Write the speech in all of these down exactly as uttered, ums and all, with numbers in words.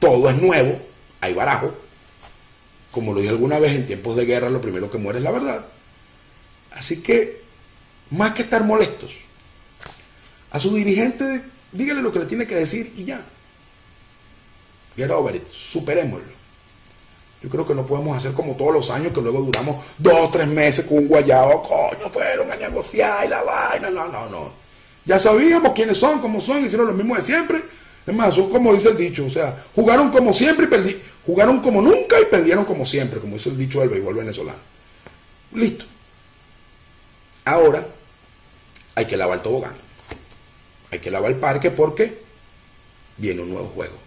todo es nuevo, hay barajo. Como lo dije alguna vez, en tiempos de guerra lo primero que muere es la verdad. Así que, más que estar molestos, a su dirigente dígale lo que le tiene que decir y ya. Get over it, superémoslo. Yo creo que no podemos hacer como todos los años, que luego duramos dos, tres meses con un guayabo, coño, fueron a negociar y la vaina, no, no, no. Ya sabíamos quiénes son, cómo son, hicieron lo mismo de siempre. Es más, son como dice el dicho, o sea, jugaron como siempre y perdí, jugaron como nunca y perdieron como siempre, como dice el dicho del béisbol venezolano. Listo. Ahora hay que lavar el tobogán. Hay que lavar el parque porque viene un nuevo juego.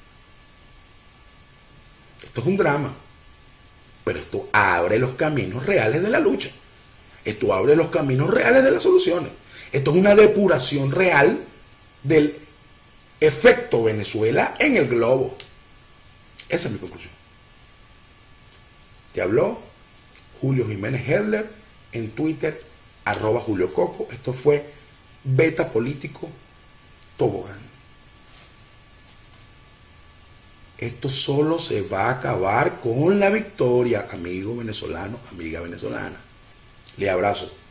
Esto es un drama, pero esto abre los caminos reales de la lucha. Esto abre los caminos reales de las soluciones. Esto es una depuración real del efecto Venezuela en el globo. Esa es mi conclusión. Te habló Julio Jiménez Hedler en Twitter, arroba Julio Coco. Esto fue Beta Político Tobogán. Esto solo se va a acabar con la victoria, amigo venezolano, amiga venezolana. Le abrazo.